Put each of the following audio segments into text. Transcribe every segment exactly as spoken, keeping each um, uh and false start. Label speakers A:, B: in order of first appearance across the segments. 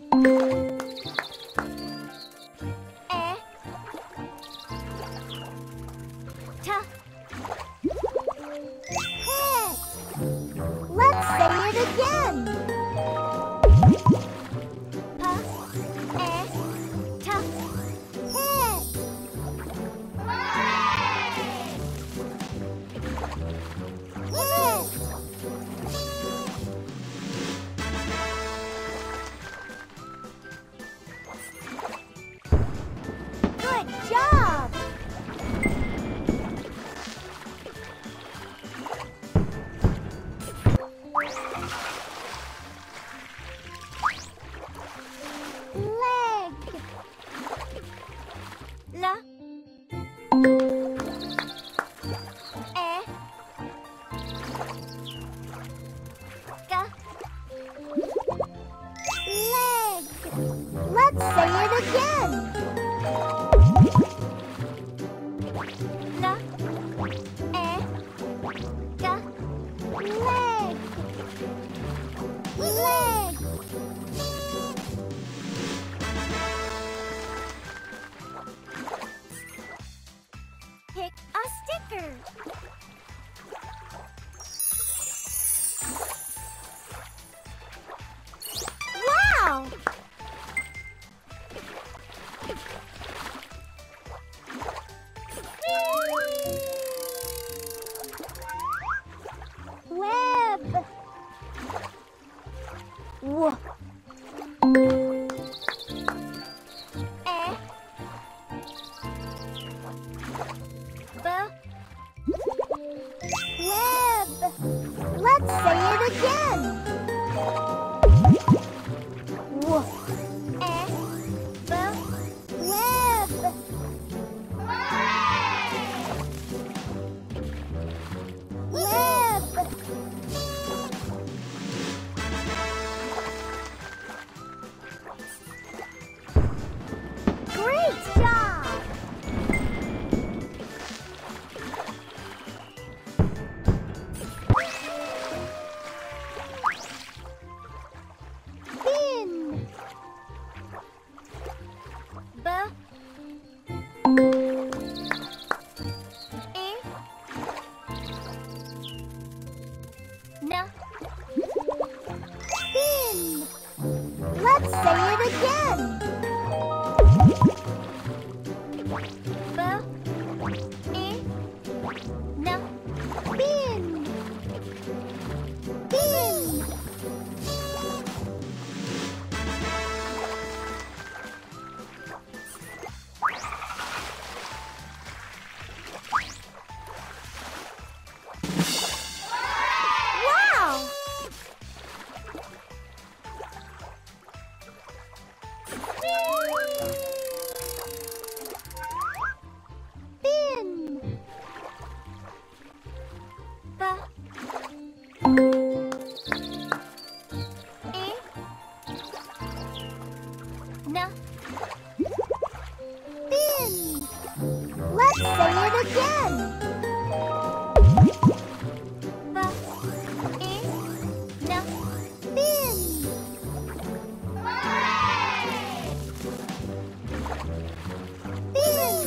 A: Let's say it again. Pa, eh, ta, head. Head. Good job. Leg. La. Eh. Ga. Leg. Let's say it again. La. Eh. Ga. Leg. Leg. Pick a sticker. Wow! Web. Whoa. Eh. Web. Let's say it again. Whoa. Eh. Web. Web. Great job. Bin. B. E. Na. Bin. Let's say it again. B. E. Na. Bin. Bin. Wow! Bin. Ba. E. Na. Bin. Let's say it again. Ba. E. Na. Bin. Bin.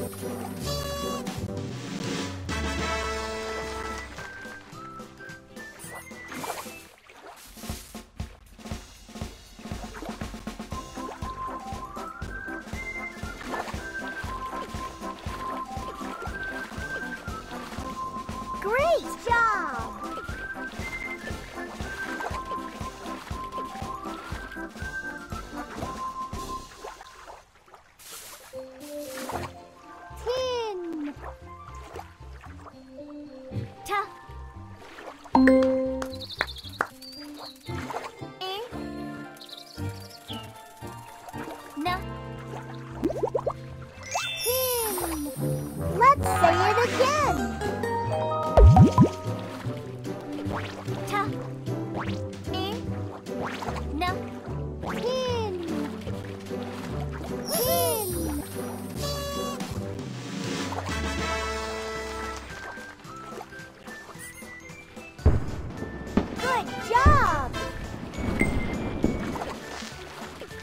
A: Great job! Tin. Ta. E. Na. Tin. Let's say it again. Ta. E. Na. Tin. Tin. Good job!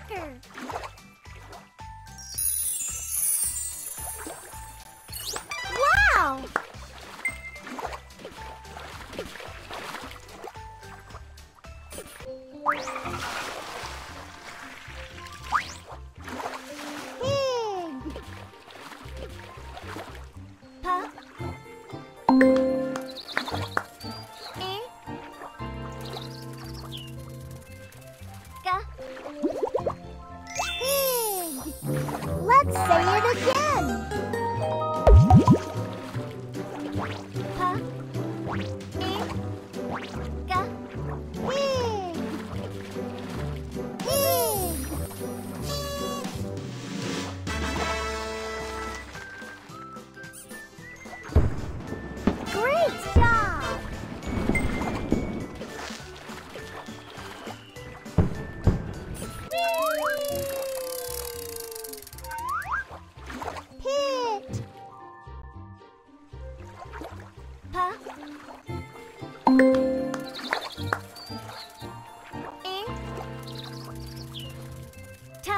A: sticker. Wow! Let's say it again. Pa, pig, ga, pig, pig. Great job. Pa, ing, ta,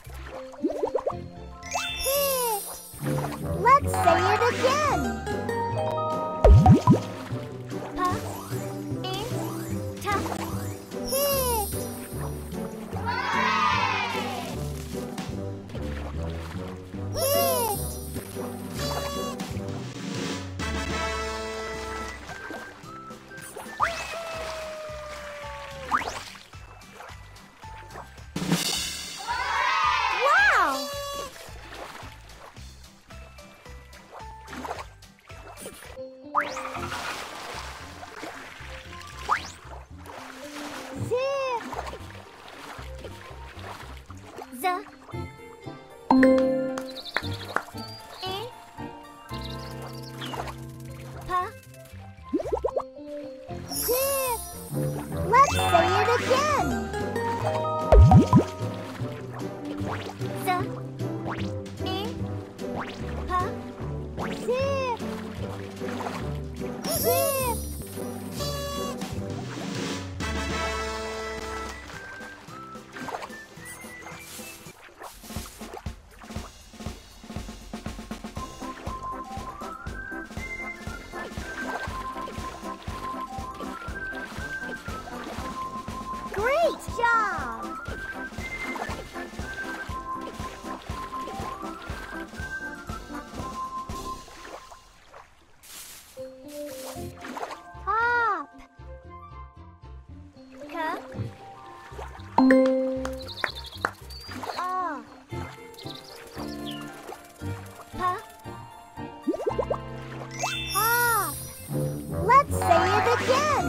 A: hit. Let's say it again. Pa, ing, ta, hit. Hit. Z, E, pa, zip. Let's say it again. Z, E, pa, zip, zip. Great job! Hop! Ka. Ah. Pa. Hop! Let's say it again.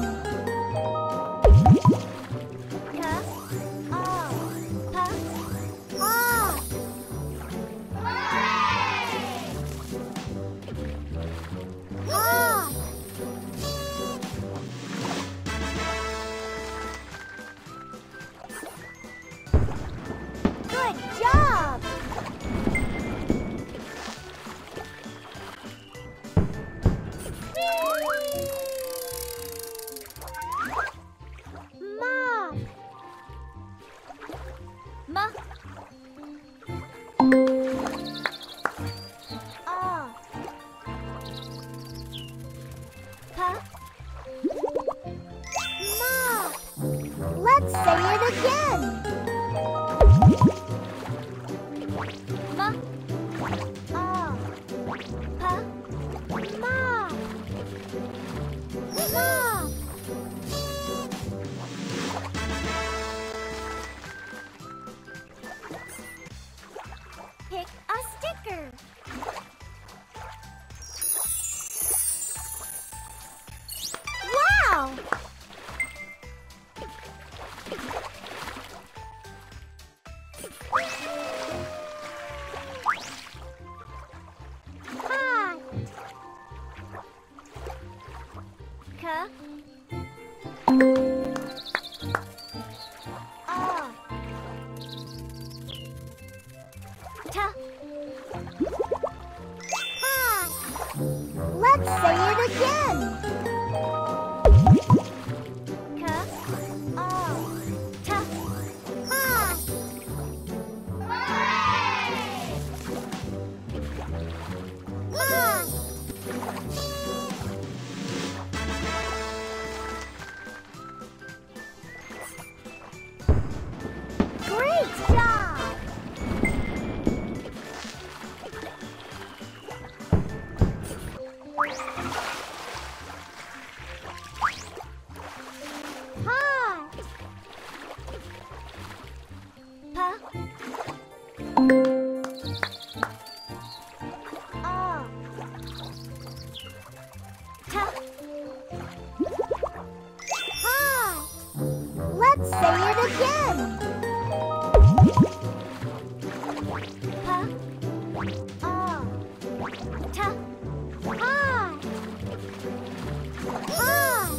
A: Good job! Mop! Ma! Ah! Pa! Mop! Let's say it again! Ma, ah, pa, ma, ma. Pick a sticker. Wow! Ah. Ta. Ha. Let's say it again. Pa. Ah. Ta. Ha. Ha.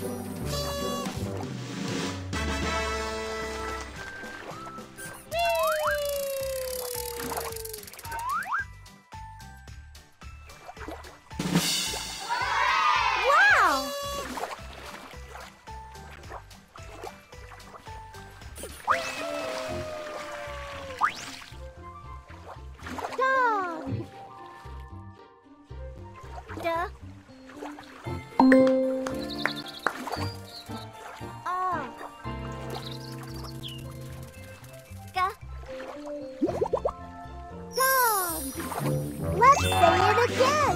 A: Wow! Dog. Da. Ah. Ga. Dog. Let's say it again.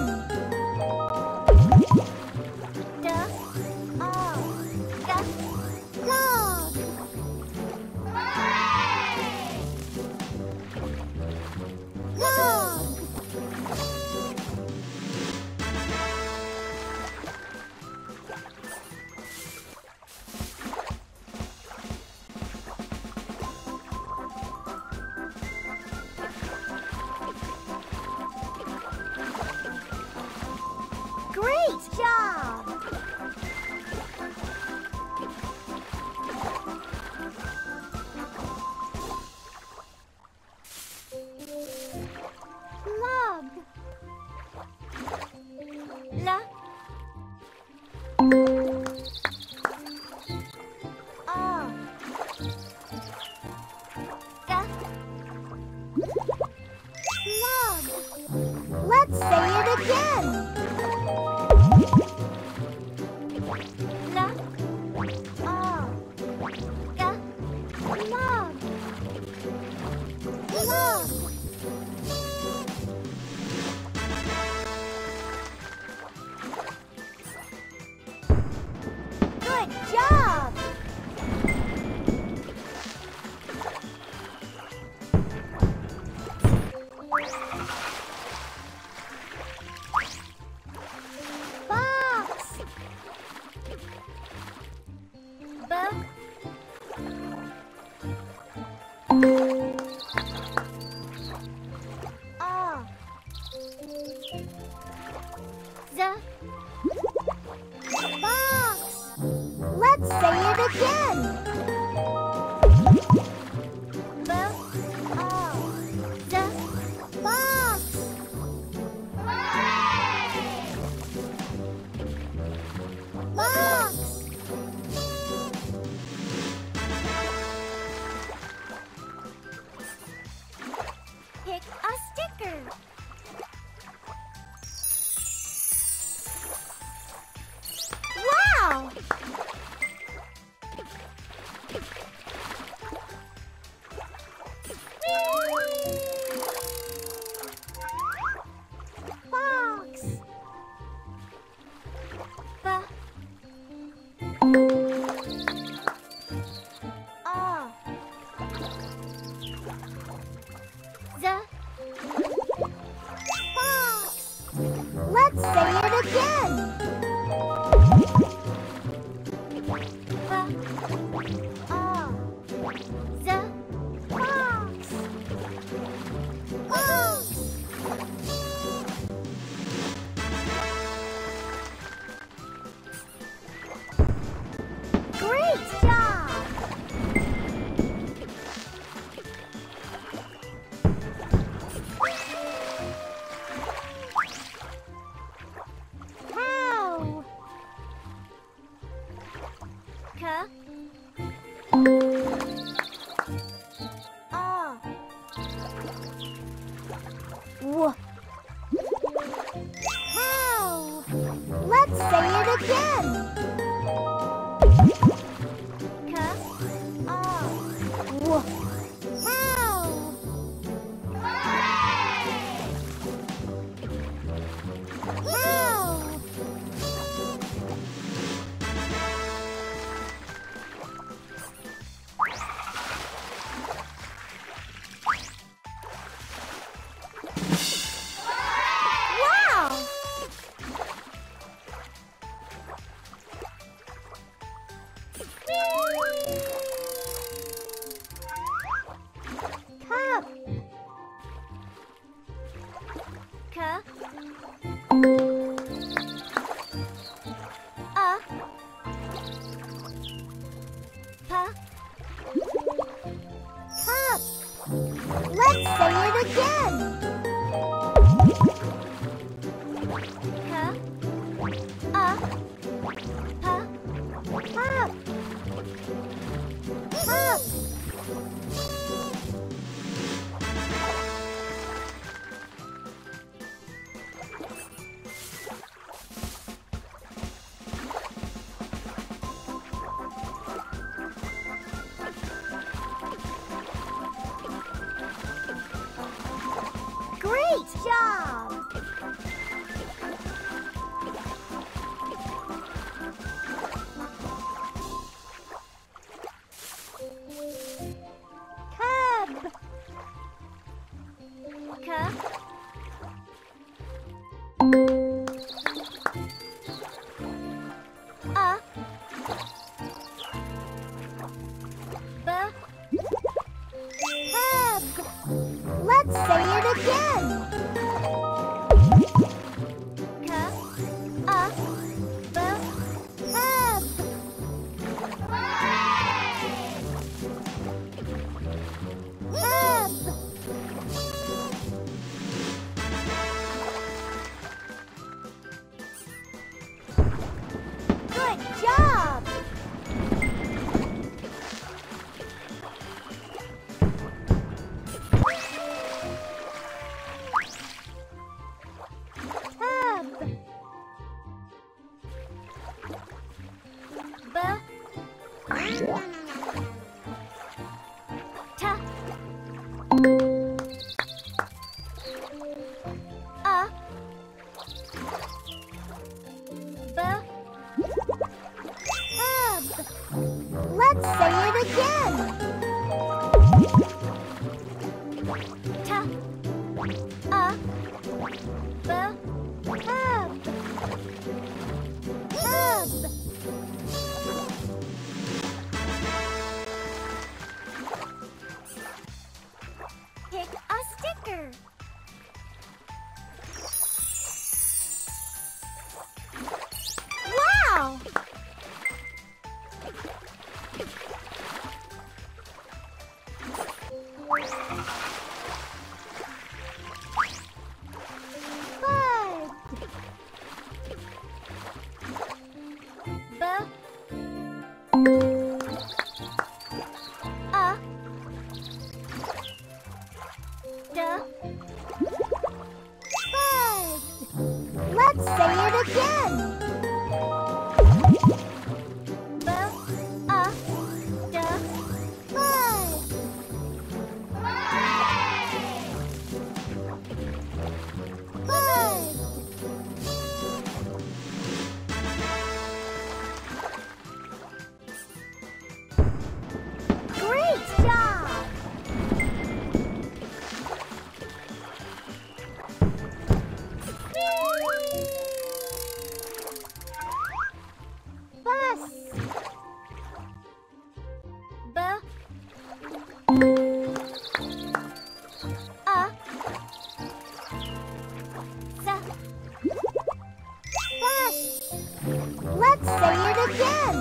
A: Da. Ah. Ga. Dog. Dog. Great job! Log. La. Ah. Ga. Log. Let's say it again. La. Ah. Ga. Log. Log. Good job! Box. B. Ah. Z. Box. Let's say it again. B. Ah. Z. Box. Box. A. B. Ab. Let's say it again. Ta. A. B. Ab. Ab. Pick a sticker. Wow! Bud. B. A. D. Bud. Let's say it again. B. A. D. Bud. Bud. Great job! Bus. B. A. S. Bus. Let's say it again.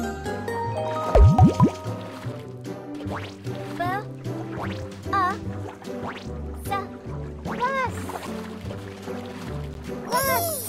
A: B. A. S. Bus. Bus.